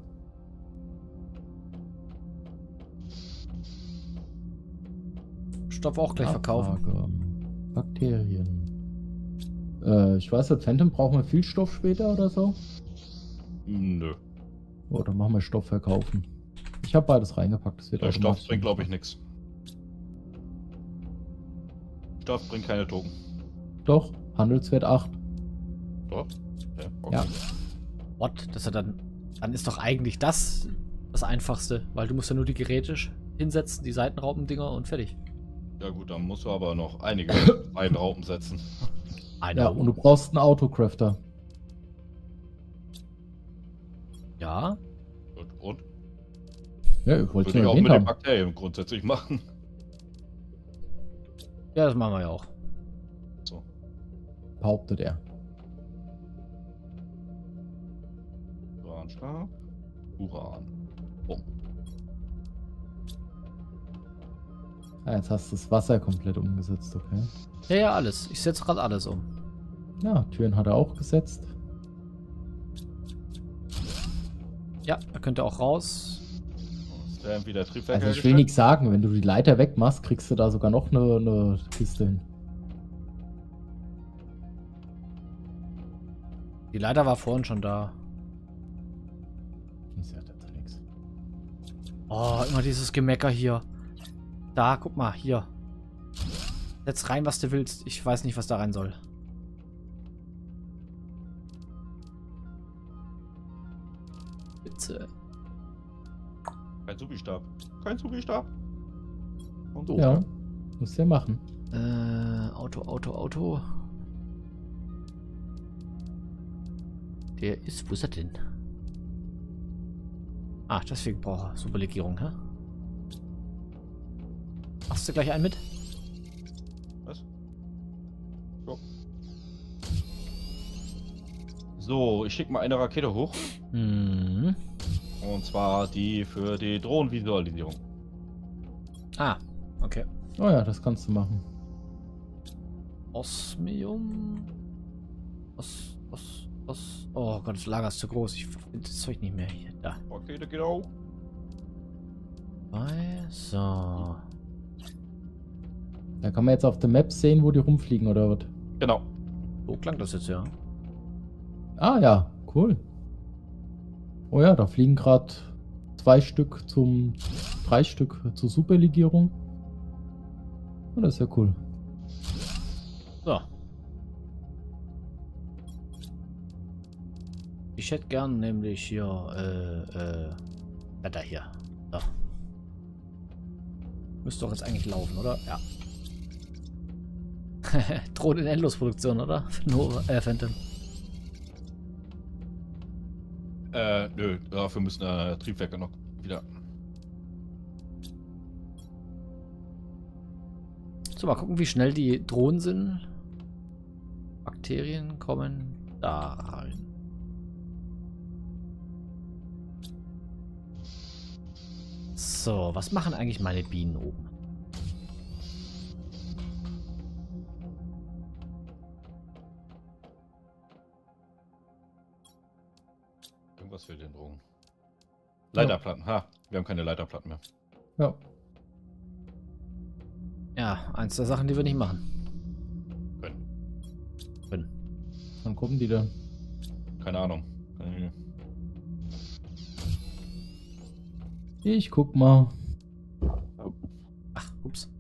Stoff auch gleich verkaufen. Abfrage. Bakterien. Ich weiß nicht, Phantom, brauchen wir viel Stoff später oder so? Nö. Oh, dann machen wir Stoff verkaufen. Ich habe beides reingepackt. Das wird Der Stoff automatisch bringt, glaube ich, nichts. Stoff bringt keine Token. Doch, Handelswert 8. Doch? Okay. Ja. What? Das ist ja dann ist doch eigentlich das Einfachste, weil du musst ja nur die Geräte hinsetzen, die Seitenraupendinger und fertig. Ja gut, dann musst du aber noch einige Raupen setzen. Ja, und du brauchst einen Autocrafter. Ja. Und? Ja, ich wollte Würde ich nur auch erwähnt mit den haben. Bakterien grundsätzlich machen. Ja, das machen wir ja auch. So. Behauptet er. Uranstab. Uran. Bumm. Ah, jetzt hast du das Wasser komplett umgesetzt, okay. Ja, ja, alles. Ich setze gerade alles um. Ja, Türen hat er auch gesetzt. Ja, da könnt ihr auch raus. Ist der wieder Triebwerk Also ich will nichts sagen, wenn du die Leiter wegmachst, kriegst du da sogar noch eine Kiste hin. Die Leiter war vorhin schon da. Ich sag dazu nichts. Oh, immer dieses Gemecker hier. Da, guck mal, hier. Setz rein, was du willst. Ich weiß nicht, was da rein soll. Bitte. Kein Subi-Stab. Kein Subi-Stab. Und so. Ja, musst du ja machen. Auto. Der ist, wo ist er denn? Ah, deswegen braucht er Superlegierung, hä? Machst du gleich einen mit? Was? So, ich schicke mal eine Rakete hoch. Hm. Und zwar die für die Drohnenvisualisierung. Ah, okay. Oh ja, das kannst du machen. Osmium. Oh Gott, das Lager ist zu groß. Ich finde das Zeug nicht mehr hier. Da. Rakete geht auf. So. Da kann man jetzt auf der Map sehen, wo die rumfliegen, oder was? Genau. So klang das jetzt, ja. Ah ja, cool. Oh ja, da fliegen gerade 3 Stück zur Superlegierung. Oh, das ist ja cool. So. Ich hätte gern nämlich hier, Wetter hier. So. Müsste doch jetzt eigentlich laufen, oder? Ja. Droht in Endlosproduktion, oder? Nur, Phantom. Nö, dafür müssen Triebwerke noch wieder. So, mal gucken, wie schnell die Drohnen sind. Bakterien kommen da rein. So, was machen eigentlich meine Bienen oben? Irgendwas fehlt den Drogen. Leiterplatten. Ha, wir haben keine Leiterplatten mehr. Ja. Ja, eins der Sachen, die wir nicht machen. Können. Wann kommen die denn? Keine Ahnung. Ich guck mal. Ach, ups.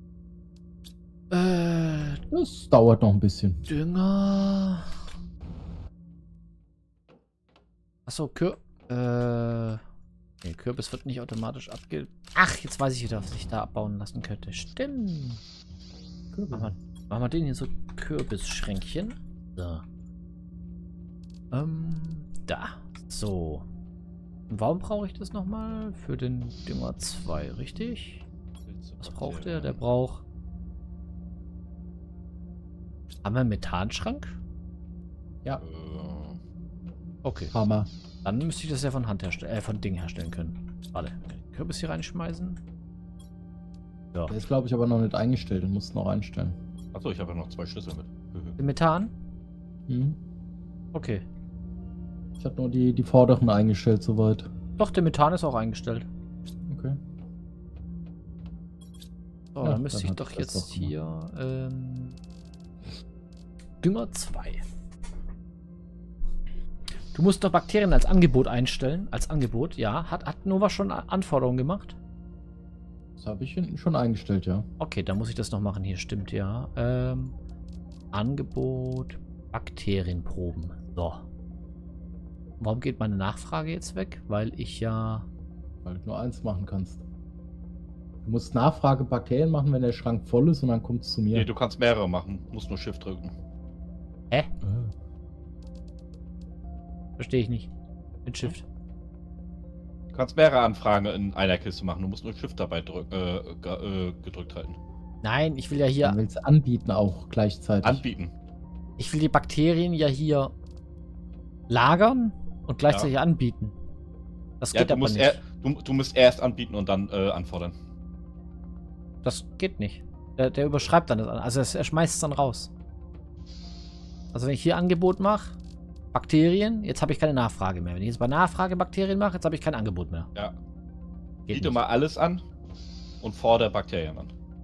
Das dauert noch ein bisschen. Dünger. Achso, nee, Kürbis wird nicht automatisch abge... Ach, jetzt weiß ich wieder, was ich da abbauen lassen könnte. Stimmt. Machen wir den hier so Kürbisschränkchen. So. Da. So. Und warum brauche ich das nochmal? Für den Dünger 2, richtig? Was braucht der? Der braucht... Haben wir einen Methanschrank? Ja, Okay. Hammer. Dann müsste ich das ja von Hand herstellen, von Ding herstellen können. Warte, kann ich den Kürbis hier reinschmeißen? Ja. Der ist, glaube ich, aber noch nicht eingestellt. Den musst du noch einstellen. Achso, ich habe ja noch 2 Schlüssel mit. Den Methan? Mhm. Okay. Ich habe nur die vorderen eingestellt soweit. Doch, der Methan ist auch eingestellt. Okay. So, Ja, dann müsste dann ich hat doch sich das jetzt doch gemacht. hier Dünger 2. Du musst doch Bakterien als Angebot einstellen. Als Angebot, ja. Hat Nova schon Anforderungen gemacht? Das habe ich hinten schon eingestellt, ja. Okay, dann muss ich das noch machen. Hier stimmt, ja. Angebot Bakterienproben. So. Warum geht meine Nachfrage jetzt weg? Weil ich ja... Weil du nur eins machen kannst. Du musst Nachfrage Bakterien machen, wenn der Schrank voll ist und dann kommt es zu mir. Nee, du kannst mehrere machen. Musst nur Shift drücken. Hä? Ah. Verstehe ich nicht. Mit Shift. Du kannst mehrere Anfragen in einer Kiste machen. Du musst nur Shift dabei gedrückt halten. Nein, ich will ja hier... Dann willst du anbieten auch gleichzeitig. Anbieten. Ich will die Bakterien ja hier lagern und gleichzeitig anbieten. Das Ja, geht aber nicht. du musst erst anbieten und dann anfordern. Das geht nicht. Der überschreibt dann das an. Also er schmeißt es dann raus. Also wenn ich hier Angebot mache, Bakterien, jetzt habe ich keine Nachfrage mehr. Wenn ich jetzt bei Nachfrage Bakterien mache, jetzt habe ich kein Angebot mehr. Ja. Geht Biete nicht. mal alles an und fordere Bakterien an.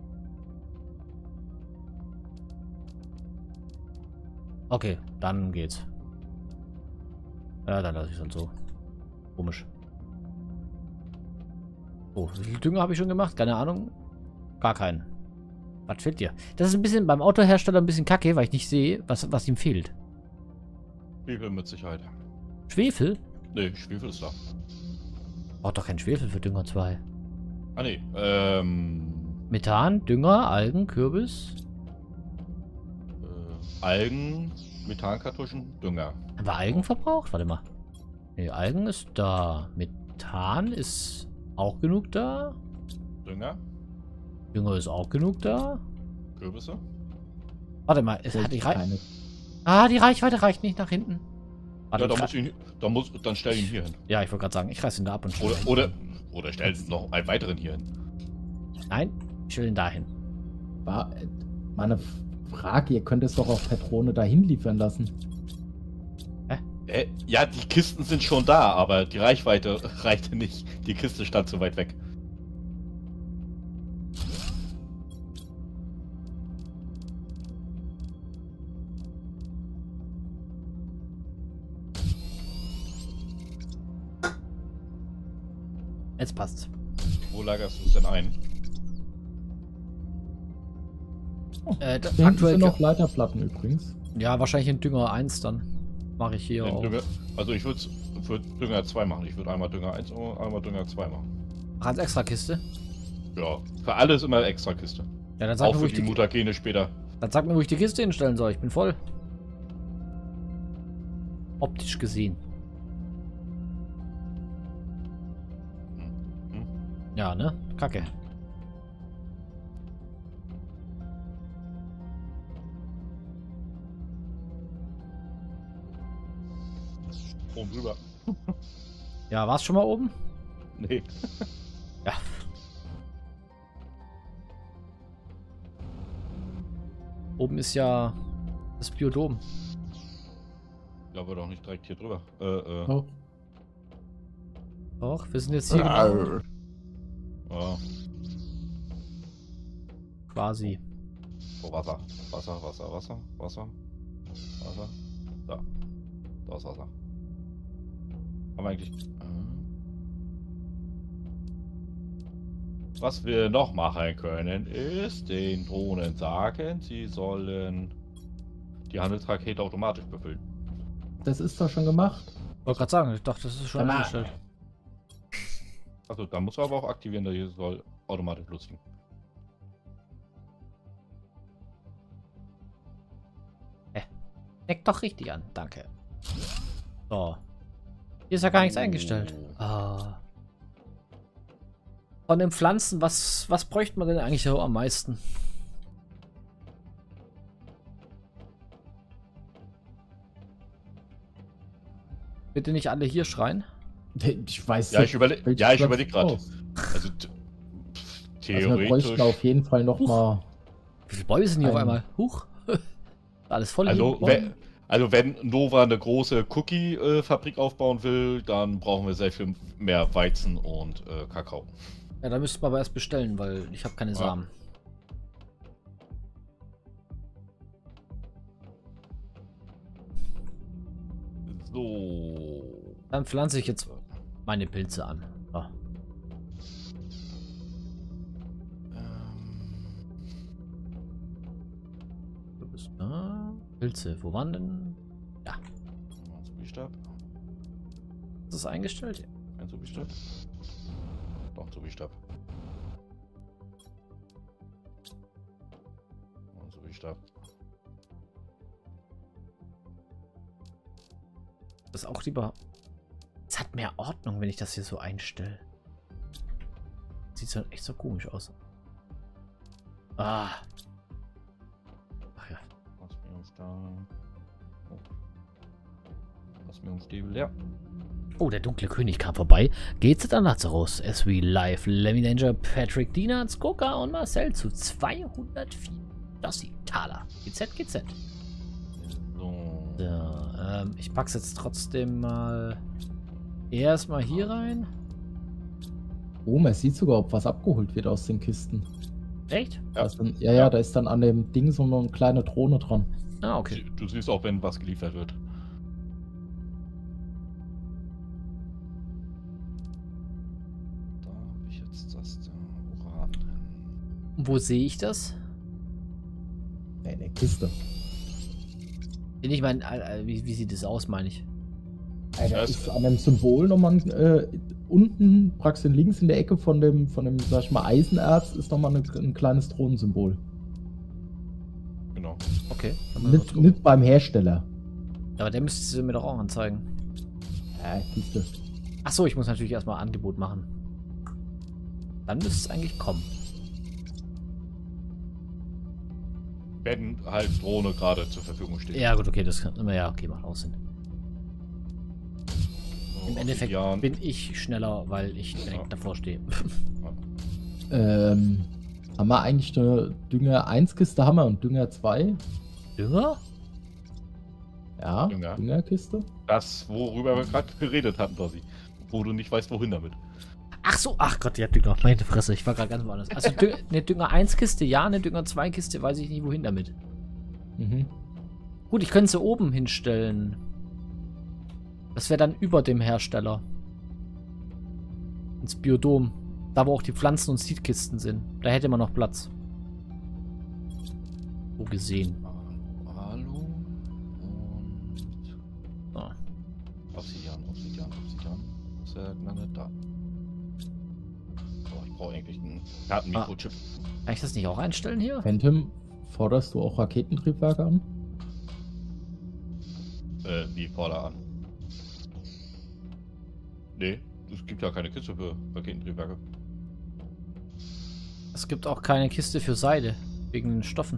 Okay, dann geht's. Ja, dann lasse ich es halt so. Komisch. Oh, wie viel Dünger habe ich schon gemacht? Keine Ahnung. Gar keinen. Was fehlt dir? Das ist ein bisschen beim Autohersteller ein bisschen kacke, weil ich nicht sehe, was ihm fehlt. Schwefel mit Sicherheit. Schwefel? Nee, Schwefel ist da. Braucht doch kein Schwefel für Dünger 2. Ah nee, Methan, Dünger, Algen, Kürbis. Algen, Methankartuschen, Dünger. Haben wir Algen verbraucht? Warte mal. Nee, Algen ist da. Methan ist auch genug da. Dünger, Dünger ist auch genug da. Kürbisse. Warte mal, es hat die keine. die Reichweite reicht nicht nach hinten. Warte, Ja, dann stell ihn hier hin. ja, ich wollte gerade sagen, ich reiß ihn da ab und stelle ihn hin. Oder stell noch einen weiteren hier hin. Nein, ich will ihn dahin. War meine Frage, ihr könnt es doch auf Petrone dahin liefern lassen. Ja, die Kisten sind schon da, aber die Reichweite reichte nicht. Die Kiste stand zu weit weg. Jetzt passt's. Wo lagerst du es denn ein? Hinten Aktuell sind noch Leiterplatten übrigens. ja, wahrscheinlich in Dünger 1 dann. Mache ich hier auch. Also ich würde Dünger 2 machen. Ich würde einmal Dünger 1 und einmal Dünger 2 machen. Ach, als Extrakiste? Ja, für alles immer extra Kiste. Ja, dann sag, Auch mir, wo für ich die Mutagene später. dann sag mir, wo ich die Kiste hinstellen soll. Ich bin voll. Optisch gesehen. Hm? Ja, ne? Kacke. Oben drüber. Ja, war's schon mal oben? Nee. Ja. Oben ist ja das Biodom. Ja, aber doch nicht direkt hier drüber. Oh. Doch, wir sind jetzt hier genau Ja. quasi. Oh, Wasser. Wasser. Da. Da ist Wasser. Haben wir eigentlich... Was wir noch machen können, ist den Drohnen sagen, sie sollen die Handelsrakete automatisch befüllen. Das ist doch schon gemacht. Wollte gerade sagen, ich dachte, das ist schon Ja, eingestellt. Also, dann muss man aber auch aktivieren, dass hier soll automatisch losgehen. Deckt doch richtig an, danke. So. Hier ist ja gar nichts eingestellt. Ah. Von den Pflanzen, was bräuchte man denn eigentlich so am meisten? Bitte nicht alle hier schreien. Ich weiß Ja, nicht, ich überlege welches überleg Platz gerade. ist Also, Also wir theoretisch. bräuchten auf jeden Fall noch mal. Wie viele Bäume sind hier auf Ein- einmal? Huch. Alles voll. hier Also, mit Bäumen. wenn Nova eine große Cookie-Fabrik aufbauen will, dann brauchen wir sehr viel mehr Weizen und Kakao. Ja, da müssten wir aber erst bestellen, weil ich habe keine Ja. Samen. So. Dann pflanze ich jetzt meine Pilze an. So. Du bist da. Pilze, wo waren denn? Ja. Zubistab. Ist das eingestellt? Ein Zubistab. Doch, Zubistab. Und Zubistab. Das ist auch lieber. Es hat mehr Ordnung, wenn ich das hier so einstelle. Sieht so echt so komisch aus. Ah. Ach ja. Ausbildungsstäbel, ja. Oh, der dunkle König kam vorbei. Geht's dann Lazarus, SW Live, Lemmy Danger, Patrick, Dina, Skoka und Marcel zu 204. Das ist Taler. GZ. So. So, ich pack's jetzt trotzdem mal erstmal hier rein. Oh, man sieht sogar, ob was abgeholt wird aus den Kisten. Echt? Ja. Da ist dann, ja, da ist dann an dem Ding so eine kleine Drohne dran. Ah, okay. Du siehst auch, wenn was geliefert wird. Da habe ich jetzt das Uran drin. Wo sehe ich das? In der Kiste. Ich meine, wie sieht das aus, meine ich? Da Ja, ist an dem Symbol nochmal unten, praktisch links in der Ecke von dem, sag ich mal, Eisenerz ist nochmal ein kleines Drohnensymbol. Genau. Okay. Nicht beim Hersteller. Aber der müsste sie mir doch auch anzeigen. Ja, Kiste. Achso, ich muss natürlich erstmal Angebot machen. Dann müsste es eigentlich kommen. Wenn halt Drohne gerade zur Verfügung steht. Ja, gut, okay, das kann. Ja, okay, macht auch Sinn. So, Im Endeffekt Obsidian. bin ich schneller, weil ich direkt davor stehe. Haben wir eigentlich eine Dünger 1 Kiste haben wir und Dünger 2? Dünger? Ja, Dünger. Düngerkiste. Das, worüber wir gerade geredet hatten, quasi. Wo du nicht weißt, wohin damit. Ach so, ach Gott, ja, Dünger. Meine Fresse, ich war gerade ganz woanders. Also eine Dünger 1 Kiste, ja, eine Dünger 2 Kiste, weiß ich nicht, wohin damit. Mhm. Gut, ich könnte sie oben hinstellen. Das wäre dann über dem Hersteller. Ins Biodom. Da, wo auch die Pflanzen- und Seedkisten sind. Da hätte man noch Platz. So gesehen. Alu und So. Obsidian. Ist er lange da? Oh, ich brauche eigentlich einen Kartenmikrochip. Kann ich das nicht auch einstellen hier? Phantom, forderst du auch Raketentriebwerke an? Wie Vorder an? Nee, es gibt ja keine Kiste für Raketentriebwerke. Es gibt auch keine Kiste für Seide. Wegen den Stoffen.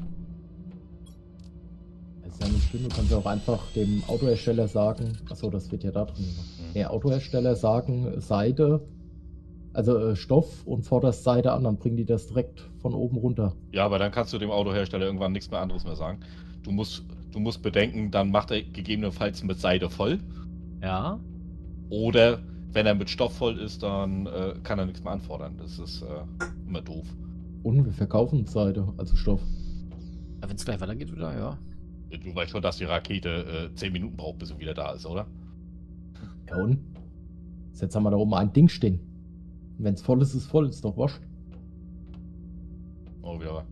Das ist ja nicht schlimm, du kannst ja auch einfach dem Autohersteller sagen, achso, das wird ja da drin gemacht. Der Autohersteller sagen Seide, also Stoff und forderst Seide an, dann bringen die das direkt von oben runter. Ja, aber dann kannst du dem Autohersteller irgendwann nichts mehr anderes mehr sagen. Du musst bedenken, dann macht er gegebenenfalls mit Seide voll. Ja. Oder wenn er mit Stoff voll ist, dann kann er nichts mehr anfordern. Das ist immer doof. Und wir verkaufen Seide, also Stoff. Wenn es gleich weitergeht wieder, ja. Du weißt schon, dass die Rakete 10 Minuten braucht, bis sie wieder da ist, oder? Ja und? Jetzt haben wir da oben ein Ding stehen. Wenn es voll ist voll, ist doch wurscht. Oh, wieder.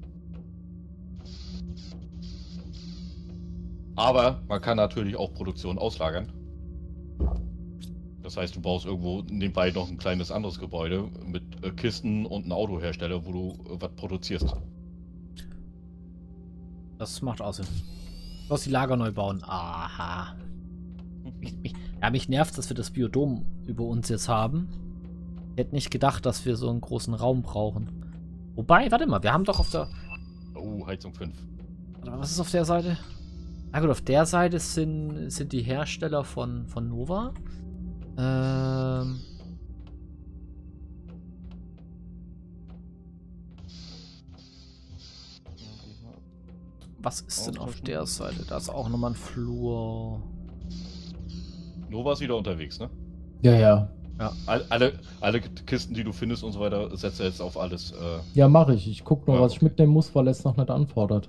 Aber man kann natürlich auch Produktion auslagern. Das heißt, du baust irgendwo nebenbei noch ein kleines anderes Gebäude mit Kisten und einem Autohersteller, wo du was produzierst. Das macht auch Sinn. Du musst die Lager neu bauen. Aha. Ja, mich nervt, dass wir das Biodom über uns jetzt haben. Ich hätte nicht gedacht, dass wir so einen großen Raum brauchen. Wobei, warte mal, wir haben doch auf der... Oh, Heizung 5. Was ist auf der Seite? Na gut, auf der Seite sind die Hersteller von Nova. Was ist denn auf der Seite? Da ist auch nochmal ein Flur. Nova ist wieder unterwegs, ne? Ja, ja. Ja. Alle Kisten, die du findest und so weiter, setzt er jetzt auf alles. Ja, mache ich. Ich gucke noch, Ja, was ich mitnehmen muss, weil er es noch nicht anfordert.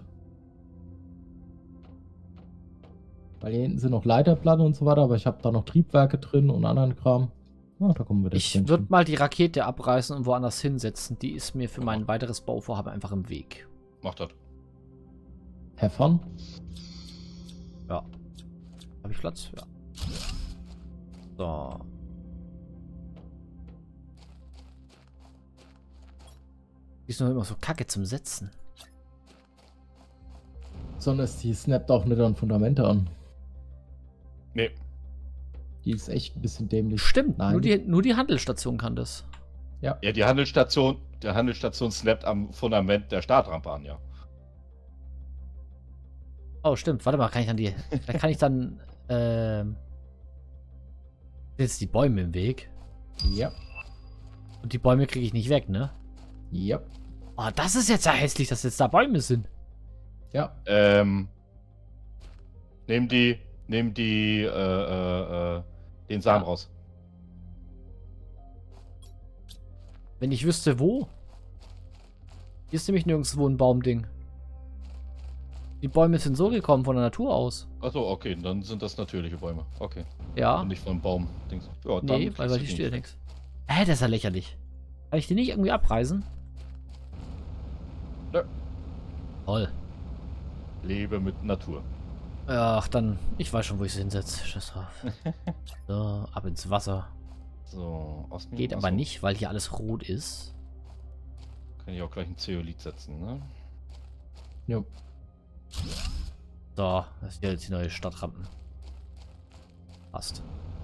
Weil hier hinten sind noch Leiterplatten und so weiter, aber ich habe da noch Triebwerke drin und anderen Kram. Ah, da kommen wir jetzt. Ich würde mal die Rakete abreißen und woanders hinsetzen. Die ist mir für mein weiteres Bauvorhaben einfach im Weg. Macht das. Heffern? Ja. Habe ich Platz? Ja. So. Die ist noch immer so kacke zum Setzen. Sondern die snappt auch nicht an Fundamente an. Nee. Die ist echt ein bisschen dämlich. Stimmt, Nein. nur die Handelsstation kann das. Ja, die Handelsstation snappt am Fundament der Startrampe an, ja. Oh, stimmt. Warte mal, kann ich dann vielleicht kann ich dann, jetzt die Bäume im Weg. Ja. Und die Bäume kriege ich nicht weg, ne? Ja. Oh, das ist jetzt ja hässlich, dass jetzt da Bäume sind. Ja. Nehm den Samen raus. Wenn ich wüsste, wo. Hier ist nämlich nirgendwo ein Baumding. Die Bäume sind so gekommen von der Natur aus. Achso, okay, dann sind das natürliche Bäume. Okay. Ja. Und nicht von Baum. Ja, Nee, weil hier steht ja nichts. Das ist ja lächerlich. Kann ich die nicht irgendwie abreißen? Nö. Toll. Lebe mit Natur. Ach, dann, ich weiß schon, wo ich sie hinsetze. Scheiß drauf. So, ab ins Wasser. So, Osten. Geht aber nicht, weil hier alles rot ist. Kann ich auch gleich ein Zeolit setzen, ne? Jo. So, das ist ja jetzt die neue Stadtrampen. Passt.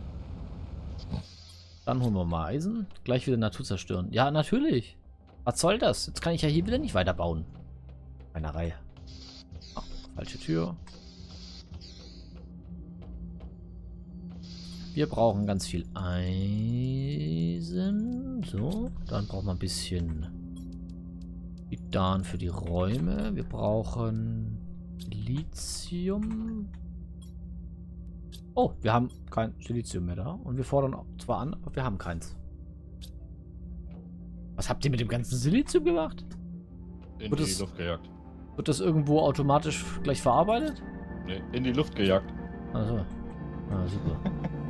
Dann holen wir mal Eisen. Gleich wieder Natur zerstören. Ja, natürlich. Was soll das? Jetzt kann ich ja hier wieder nicht weiterbauen. Eine Reihe. Oh, falsche Tür. Wir brauchen ganz viel Eisen. So, dann brauchen wir ein bisschen Titan für die Räume. Wir brauchen Silizium. Oh, wir haben kein Silizium mehr da. Und wir fordern zwar an, aber wir haben keins. Was habt ihr mit dem ganzen Silizium gemacht? In Wird die es- Luft gejagt. Wird das irgendwo automatisch gleich verarbeitet? Nee, in die Luft gejagt. Also. Ah, super.